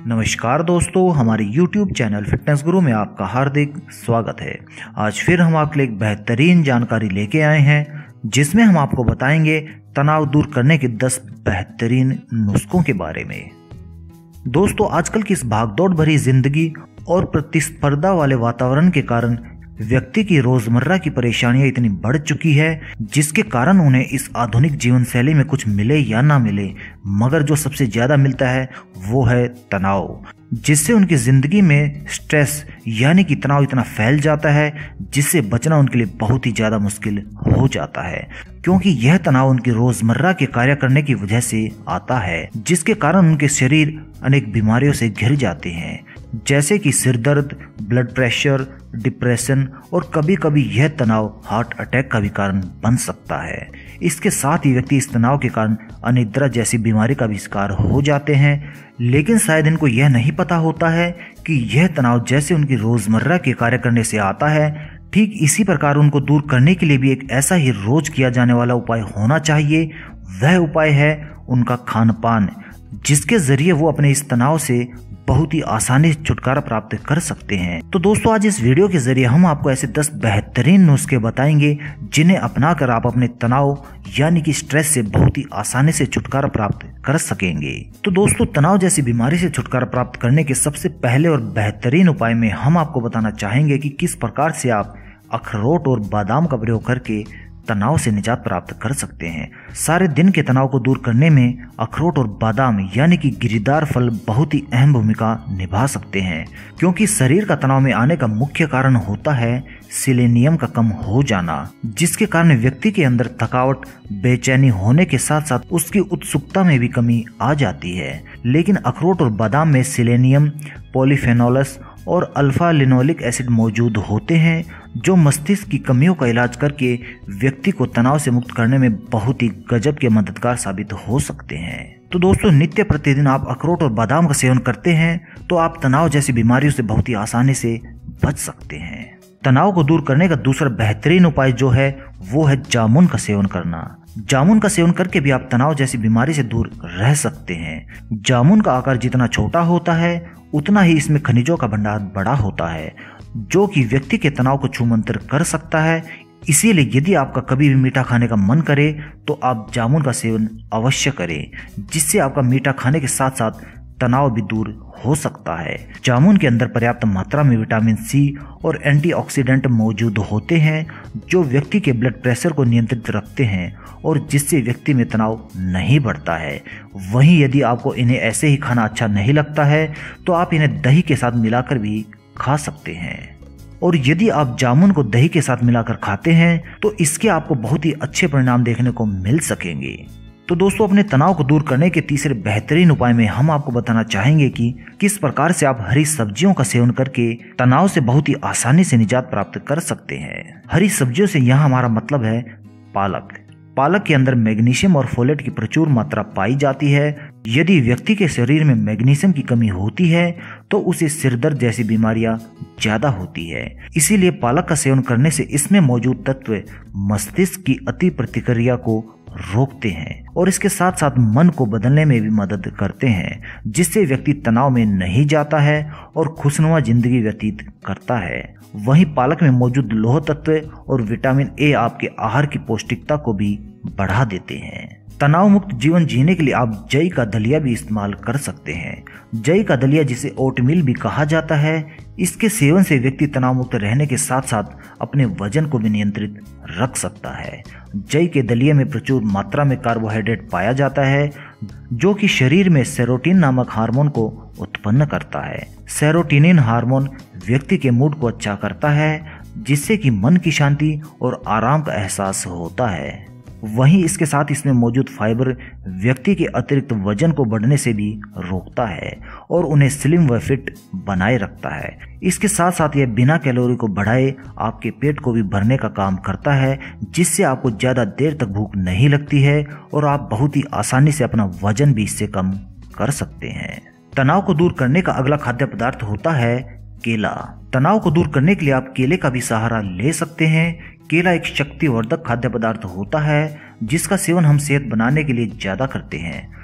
नमस्कार दोस्तों, हमारे YouTube चैनल फिटनेस गुरु में आपका हार्दिक स्वागत है। आज फिर हम आपके लिए एक बेहतरीन जानकारी लेके आए हैं, जिसमें हम आपको बताएंगे तनाव दूर करने के 10 बेहतरीन नुस्खों के बारे में। दोस्तों, आजकल की इस भागदौड़ भरी जिंदगी और प्रतिस्पर्धा वाले वातावरण के कारण व्यक्ति की रोजमर्रा की परेशानियां इतनी बढ़ चुकी है, जिसके कारण उन्हें इस आधुनिक जीवन शैली में कुछ मिले या ना मिले, मगर जो सबसे ज्यादा मिलता है वो है तनाव, जिससे उनकी जिंदगी में स्ट्रेस यानी कि तनाव इतना फैल जाता है जिससे बचना उनके लिए बहुत ही ज्यादा मुश्किल हो जाता है, क्योंकि यह तनाव उनकी रोजमर्रा के कार्य करने की वजह से आता है, जिसके कारण उनके शरीर अनेक बीमारियों से घिर जाते हैं, जैसे कि सिर दर्द, ब्लड प्रेशर, डिप्रेशन और कभी कभी यह तनाव हार्ट अटैक का भी कारण बन सकता है। इसके साथ ही व्यक्ति इस तनाव के कारण अनिद्रा जैसी बीमारी का भी शिकार हो जाते हैं, लेकिन शायद इनको यह नहीं पता होता है कि यह तनाव जैसे उनकी रोजमर्रा के कार्य करने से आता है, ठीक इसी प्रकार उनको दूर करने के लिए भी एक ऐसा ही रोज किया जाने वाला उपाय होना चाहिए। वह उपाय है उनका खान पान, जिसके जरिए वो अपने इस तनाव से बहुत ही आसानी से छुटकारा प्राप्त कर सकते हैं। तो दोस्तों, आज इस वीडियो के जरिए हम आपको ऐसे 10 बेहतरीन नुस्खे बताएंगे जिन्हें अपनाकर आप अपने तनाव यानी कि स्ट्रेस से बहुत ही आसानी से छुटकारा प्राप्त कर सकेंगे। तो दोस्तों, तनाव जैसी बीमारी से छुटकारा प्राप्त करने के सबसे पहले और बेहतरीन उपाय में हम आपको बताना चाहेंगे कि किस प्रकार से आप अखरोट और बादाम का प्रयोग करके तनाव से निजात प्राप्त कर सकते हैं। सारे दिन के तनाव को दूर करने में अखरोट और बादाम यानी कि गिरीदार फल बहुत ही अहम भूमिका निभा सकते हैं, क्योंकि शरीर का तनाव में आने का मुख्य कारण होता है सेलेनियम का कम हो जाना, जिसके कारण व्यक्ति के अंदर थकावट, बेचैनी होने के साथ साथ उसकी उत्सुकता में भी कमी आ जाती है। लेकिन अखरोट और बादाम में सेलेनियम, पॉलीफेनोल्स और अल्फा लिनोलिक एसिड मौजूद होते हैं, जो मस्तिष्क की कमियों का इलाज करके व्यक्ति को तनाव से मुक्त करने में बहुत ही गजब के मददगार साबित हो सकते हैं। तो दोस्तों, नित्य प्रतिदिन आप अखरोट और बादाम का सेवन करते हैं तो आप तनाव जैसी बीमारियों से बहुत ही आसानी से बच सकते हैं। तनाव को दूर करने का दूसरा बेहतरीन उपाय जो है वो है जामुन का सेवन करना। जामुन का सेवन करके भी आप तनाव जैसी बीमारी से दूर रह सकते हैं। जामुन का आकार जितना छोटा होता है उतना ही इसमें खनिजों का भंडार बड़ा होता है, जो कि व्यक्ति के तनाव को छूमंतर कर सकता है। इसीलिए यदि आपका कभी भी मीठा खाने का मन करे तो आप जामुन का सेवन अवश्य करें, जिससे आपका मीठा खाने के साथ साथ तनाव भी दूर हो सकता है। जामुन के अंदर पर्याप्त मात्रा में विटामिन सी और एंटीऑक्सीडेंट मौजूद होते हैं, जो व्यक्ति के ब्लड प्रेशर को नियंत्रित रखते हैं और जिससे व्यक्ति में तनाव नहीं बढ़ता है। वहीं यदि आपको इन्हें ऐसे ही खाना अच्छा नहीं लगता है तो आप इन्हें दही के साथ मिलाकर भी खा सकते हैं, और यदि आप जामुन को दही के साथ मिलाकर खाते हैं तो इसके आपको बहुत ही अच्छे परिणाम देखने को मिल सकेंगे। तो दोस्तों, अपने तनाव को दूर करने के तीसरे बेहतरीन उपाय में हम आपको बताना चाहेंगे कि किस प्रकार से आप हरी सब्जियों का सेवन करके तनाव से बहुत ही आसानी से निजात प्राप्त कर सकते हैं। हरी सब्जियों से यहाँ हमारा मतलब है पालक। पालक के अंदर मैग्नीशियम और फोलेट की प्रचुर मात्रा पाई जाती है। यदि व्यक्ति के शरीर में मैग्नीशियम की कमी होती है तो उसे सिरदर्द जैसी बीमारियां ज्यादा होती है। इसीलिए पालक का सेवन करने से इसमें मौजूद तत्व मस्तिष्क की अति प्रतिक्रिया को रोकते हैं और इसके साथ साथ मन को बदलने में भी मदद करते हैं, जिससे व्यक्ति तनाव में नहीं जाता है और खुशनुमा जिंदगी व्यतीत करता है। वहीं पालक में मौजूद लौह तत्व और विटामिन ए आपके आहार की पौष्टिकता को भी बढ़ा देते हैं। तनाव मुक्त जीवन जीने के लिए आप जई का दलिया भी इस्तेमाल कर सकते हैं। जई का दलिया, जिसे ओटमील भी कहा जाता है, इसके सेवन से व्यक्ति तनाव मुक्त रहने के साथ साथ अपने वजन को भी नियंत्रित रख सकता है। जई के दलिये में प्रचुर मात्रा में कार्बोहाइड्रेट पाया जाता है, जो कि शरीर में सेरोटीन नामक हार्मोन को उत्पन्न करता है। सेरोटीनिन हार्मोन व्यक्ति के मूड को अच्छा करता है, जिससे कि मन की शांति और आराम का एहसास होता है। वहीं इसके साथ इसमें मौजूद फाइबर व्यक्ति के अतिरिक्त वजन को बढ़ने से भी रोकता है और उन्हें स्लिम व फिट बनाए रखता है। इसके साथ साथ यह बिना कैलोरी को बढ़ाए आपके पेट को भी भरने का काम करता है, जिससे आपको ज्यादा देर तक भूख नहीं लगती है और आप बहुत ही आसानी से अपना वजन भी इससे कम कर सकते हैं। तनाव को दूर करने का अगला खाद्य पदार्थ होता है केला। तनाव को दूर करने के लिए आप केले का भी सहारा ले सकते हैं। केला एक शक्तिवर्धक खाद्य पदार्थ होता है, जिसका सेवन हम सेहत बनाने के लिए ज्यादा करते हैं।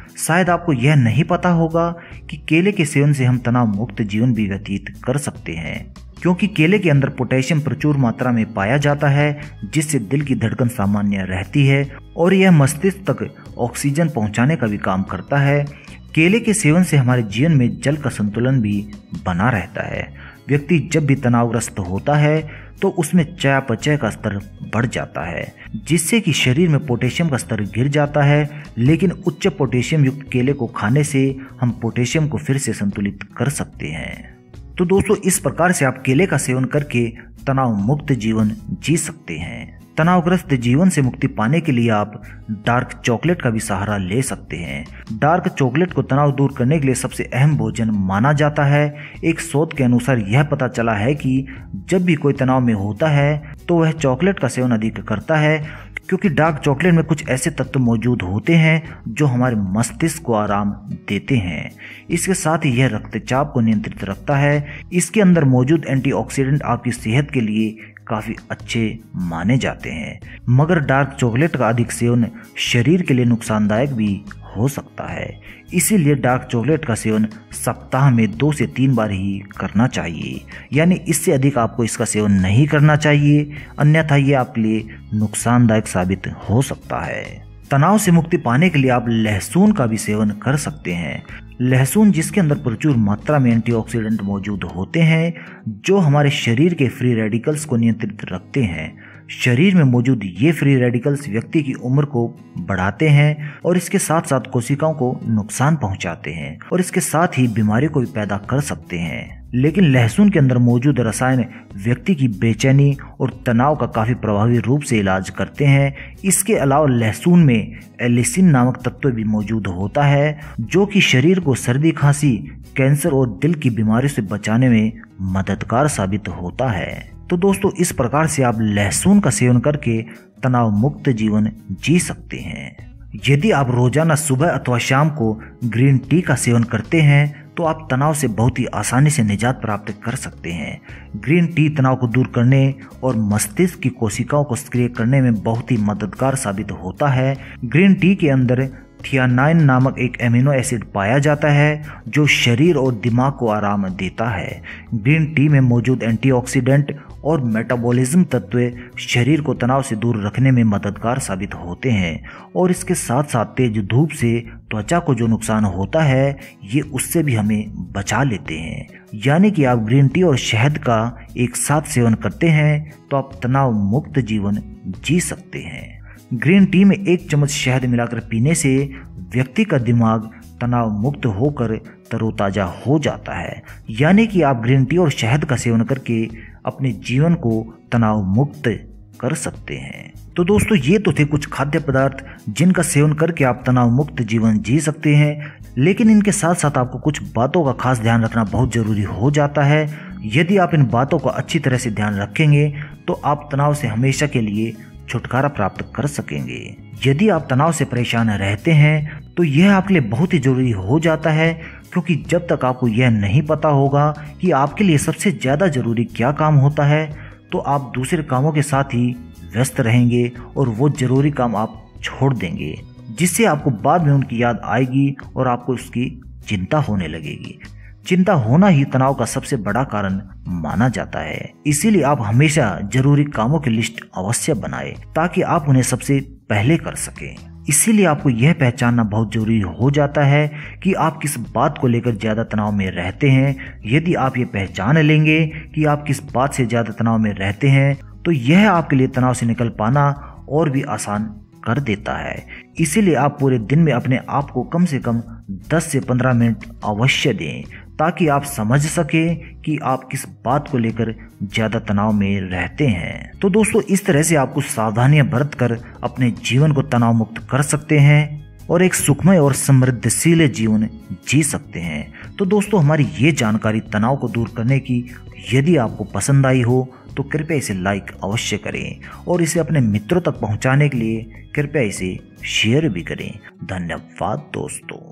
शायद आपको यह नहीं पता होगा कि केले के सेवन से हम तनाव मुक्त जीवन भी व्यतीत कर सकते हैं, क्योंकि केले के अंदर पोटेशियम प्रचुर मात्रा में पाया जाता है, जिससे दिल की धड़कन सामान्य रहती है और यह मस्तिष्क तक ऑक्सीजन पहुंचाने का भी काम करता है। केले के सेवन से हमारे जीवन में जल का संतुलन भी बना रहता है। व्यक्ति जब भी तनावग्रस्त होता है तो उसमें चयापचय का स्तर बढ़ जाता है, जिससे कि शरीर में पोटेशियम का स्तर गिर जाता है। लेकिन उच्च पोटेशियम युक्त केले को खाने से हम पोटेशियम को फिर से संतुलित कर सकते हैं। तो दोस्तों, इस प्रकार से आप केले का सेवन करके तनाव मुक्त जीवन जी सकते हैं। तनावग्रस्त जीवन से मुक्ति पाने के लिए आप डार्क चॉकलेट का भी सहारा ले सकते हैं। डार्क चॉकलेट को तनाव दूर करने के लिए सबसे अहम भोजन माना जाता है। एक शोध के अनुसार यह पता चला है कि जब भी कोई तनाव में होता है तो वह चॉकलेट का सेवन अधिक करता है, क्योंकि डार्क चॉकलेट में कुछ ऐसे तत्व मौजूद होते हैं जो हमारे मस्तिष्क को आराम देते हैं। इसके साथ ही यह रक्तचाप को नियंत्रित रखता है। इसके अंदर मौजूद एंटीऑक्सीडेंट आपकी सेहत के लिए काफी अच्छे माने जाते हैं, मगर डार्क चॉकलेट का अधिक सेवन शरीर के लिए नुकसानदायक भी हो सकता है। इसीलिए डार्क चॉकलेट का सेवन सप्ताह में 2 से 3 बार ही करना चाहिए, यानी इससे अधिक आपको इसका सेवन नहीं करना चाहिए, अन्यथा ये आपके लिए नुकसानदायक साबित हो सकता है। तनाव से मुक्ति पाने के लिए आप लहसुन का भी सेवन कर सकते हैं। लहसुन, जिसके अंदर प्रचुर मात्रा में एंटीऑक्सीडेंट मौजूद होते हैं जो हमारे शरीर के फ्री रेडिकल्स को नियंत्रित रखते हैं। शरीर में मौजूद ये फ्री रेडिकल्स व्यक्ति की उम्र को बढ़ाते हैं और इसके साथ साथ कोशिकाओं को नुकसान पहुंचाते हैं और इसके साथ ही बीमारी को भी पैदा कर सकते हैं। लेकिन लहसुन के अंदर मौजूद रसायन व्यक्ति की बेचैनी और तनाव का काफी प्रभावी रूप से इलाज करते हैं। इसके अलावा लहसुन में एलिसिन नामक तत्व भी मौजूद होता है जो कि शरीर को सर्दी, खांसी, कैंसर और दिल की बीमारी से बचाने में मददगार साबित होता है। तो दोस्तों, इस प्रकार से आप लहसुन का सेवन करके तनाव मुक्त जीवन जी सकते हैं। यदि आप रोजाना सुबह अथवा शाम को ग्रीन टी का सेवन करते हैं तो आप तनाव से बहुत ही आसानी से निजात प्राप्त कर सकते हैं। ग्रीन टी तनाव को दूर करने और मस्तिष्क की कोशिकाओं को सक्रिय करने में बहुत ही मददगार साबित होता है। ग्रीन टी के अंदर थियानाइन नामक एक एमिनो एसिड पाया जाता है जो शरीर और दिमाग को आराम देता है। ग्रीन टी में मौजूद एंटीऑक्सीडेंट और मेटाबॉलिज्म तत्व शरीर को तनाव से दूर रखने में मददगार साबित होते हैं और इसके साथ साथ तेज धूप से त्वचा को जो नुकसान होता है ये उससे भी हमें बचा लेते हैं। यानी कि आप ग्रीन टी और शहद का एक साथ सेवन करते हैं तो आप तनाव मुक्त जीवन जी सकते हैं। ग्रीन टी में 1 चम्मच शहद मिलाकर पीने से व्यक्ति का दिमाग तनाव मुक्त होकर तरोताजा हो जाता है। यानी कि आप ग्रीन टी और शहद का सेवन करके अपने जीवन को तनाव मुक्त कर सकते हैं। तो दोस्तों, ये तो थे कुछ खाद्य पदार्थ जिनका सेवन करके आप तनाव मुक्त जीवन जी सकते हैं, लेकिन इनके साथ साथ आपको कुछ बातों का खास ध्यान रखना बहुत जरूरी हो जाता है। यदि आप इन बातों का अच्छी तरह से ध्यान रखेंगे तो आप तनाव से हमेशा के लिए छुटकारा प्राप्त कर सकेंगे। यदि आप तनाव से परेशान रहते हैं तो यह आपके लिए बहुत ही जरूरी हो जाता है, क्योंकि जब तक आपको यह नहीं पता होगा कि आपके लिए सबसे ज्यादा जरूरी क्या काम होता है तो आप दूसरे कामों के साथ ही व्यस्त रहेंगे और वो जरूरी काम आप छोड़ देंगे, जिससे आपको बाद में उनकी याद आएगी और आपको उसकी चिंता होने लगेगी। चिंता होना ही तनाव का सबसे बड़ा कारण माना जाता है। इसीलिए आप हमेशा जरूरी कामों की लिस्ट अवश्य बनाएं ताकि आप उन्हें सबसे पहले कर सकें। इसीलिए आपको यह पहचानना बहुत जरूरी हो जाता है कि आप किस बात को लेकर ज्यादा तनाव में रहते हैं। यदि आप ये पहचान लेंगे कि आप किस बात से ज्यादा तनाव में रहते हैं तो यह आपके लिए तनाव से निकल पाना और भी आसान कर देता है। इसीलिए आप पूरे दिन में अपने आप को कम से कम 10 से 15 मिनट अवश्य दें ताकि आप समझ सके कि आप किस बात को लेकर ज्यादा तनाव में रहते हैं। तो दोस्तों, इस तरह से आप कुछ सावधानियां बरत कर अपने जीवन को तनाव मुक्त कर सकते हैं और एक सुखमय और समृद्धशील जीवन जी सकते हैं। तो दोस्तों, हमारी ये जानकारी तनाव को दूर करने की यदि आपको पसंद आई हो तो कृपया इसे लाइक अवश्य करें और इसे अपने मित्रों तक पहुंचाने के लिए कृपया इसे शेयर भी करें। धन्यवाद दोस्तों।